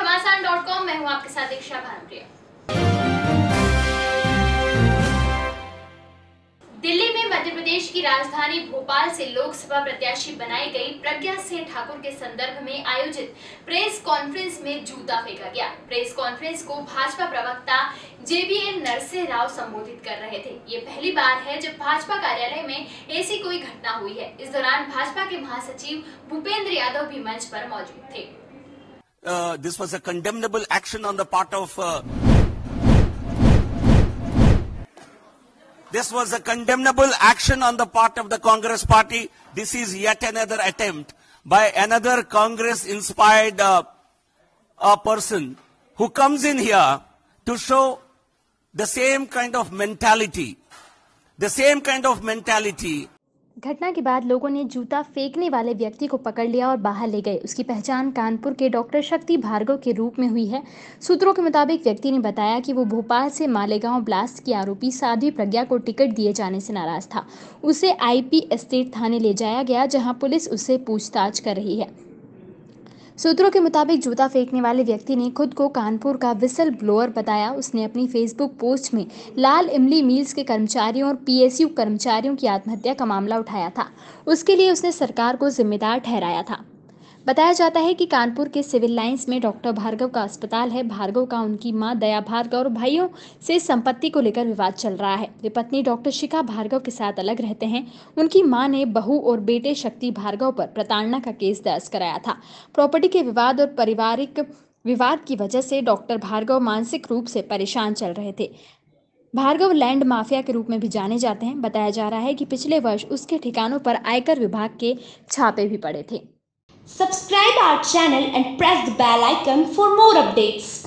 घमासान.com। मैं हूं आपके साथ दीक्षा भानुप्रिया। दिल्ली में मध्य प्रदेश की राजधानी भोपाल से लोकसभा प्रत्याशी बनाई गई प्रज्ञा सिंह ठाकुर के संदर्भ में आयोजित प्रेस कॉन्फ्रेंस में जूता फेंका गया। प्रेस कॉन्फ्रेंस को भाजपा प्रवक्ता GVL नरसिम्हा राव संबोधित कर रहे थे। ये पहली बार है जब भाजपा कार्यालय में ऐसी कोई घटना हुई है। इस दौरान भाजपा के महासचिव भूपेंद्र यादव भी मंच पर मौजूद थे। This was a condemnable action on the part of This was a condemnable action on the part of the Congress party. This is yet another attempt by another Congress-inspired person who comes in here to show the same kind of mentality. घटना के बाद लोगों ने जूता फेंकने वाले व्यक्ति को पकड़ लिया और बाहर ले गए। उसकी पहचान कानपुर के डॉक्टर शक्ति भार्गव के रूप में हुई है। सूत्रों के मुताबिक व्यक्ति ने बताया कि वो भोपाल से मालेगांव ब्लास्ट की आरोपी साध्वी प्रज्ञा को टिकट दिए जाने से नाराज था। उसे IP एस्टेट थाने ले जाया गया, जहां पुलिस उससे पूछताछ कर रही है। सूत्रों के मुताबिक जूता फेंकने वाले व्यक्ति ने खुद को कानपुर का विसल ब्लोअर बताया। उसने अपनी फेसबुक पोस्ट में लाल इमली मिल्स के कर्मचारियों और PSU कर्मचारियों की आत्महत्या का मामला उठाया था। उसके लिए उसने सरकार को जिम्मेदार ठहराया था। बताया जाता है कि कानपुर के सिविल लाइंस में डॉक्टर भार्गव का अस्पताल है। भार्गव का उनकी मां दया भार्गव और भाइयों से संपत्ति को लेकर विवाद चल रहा है। वे पत्नी डॉक्टर शिखा भार्गव के साथ अलग रहते हैं। उनकी मां ने बहू और बेटे शक्ति भार्गव पर प्रताड़ना का केस दर्ज कराया था। प्रॉपर्टी के विवाद और पारिवारिक विवाद की वजह से डॉक्टर भार्गव मानसिक रूप से परेशान चल रहे थे। भार्गव लैंड माफिया के रूप में भी जाने जाते हैं। बताया जा रहा है कि पिछले वर्ष उसके ठिकानों पर आयकर विभाग के छापे भी पड़े थे। Subscribe our channel and press the bell icon for more updates.